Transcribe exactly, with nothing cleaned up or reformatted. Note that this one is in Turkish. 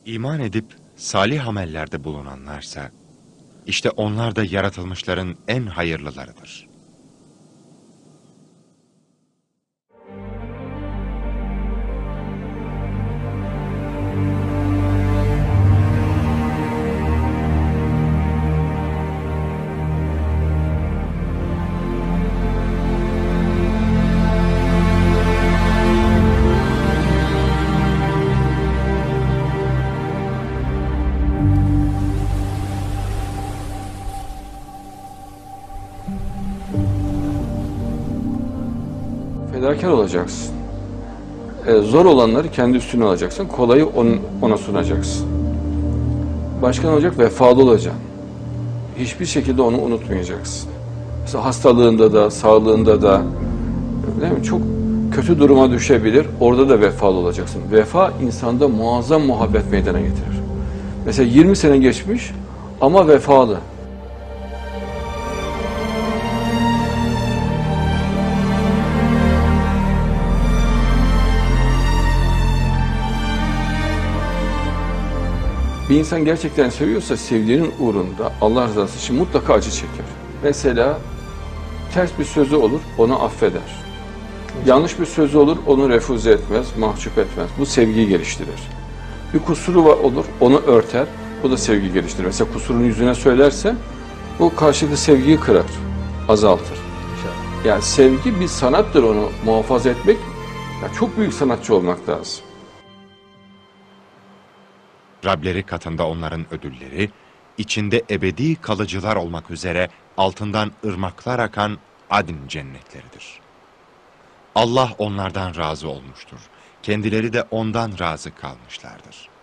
İman edip salih amellerde bulunanlarsa, işte onlar da yaratılmışların en hayırlılarıdır. Fedakar olacaksın. Ee, zor olanları kendi üstüne alacaksın. Kolayı on, ona sunacaksın. Başkan olacak, vefalı olacaksın. Hiçbir şekilde onu unutmayacaksın. Mesela hastalığında da, sağlığında da, değil mi? Çok kötü duruma düşebilir. Orada da vefalı olacaksın. Vefa insanda muazzam muhabbet meydana getirir. Mesela yirmi sene geçmiş ama vefalı. Bir insan gerçekten seviyorsa sevdiğinin uğrunda Allah rızası için mutlaka acı çeker. Mesela ters bir sözü olur, onu affeder. Yanlış bir sözü olur, onu refüze etmez, mahcup etmez. Bu sevgiyi geliştirir. Bir kusuru var olur, onu örter. Bu da sevgi geliştirir. Mesela kusurunu yüzüne söylerse bu karşılıklı sevgiyi kırar, azaltır. Yani sevgi bir sanattır, onu muhafaza etmek. Yani çok büyük sanatçı olmak lazım. Rableri katında onların ödülleri, içinde ebedi kalıcılar olmak üzere altından ırmaklar akan adn cennetleridir. Allah onlardan razı olmuştur. Kendileri de ondan razı kalmışlardır.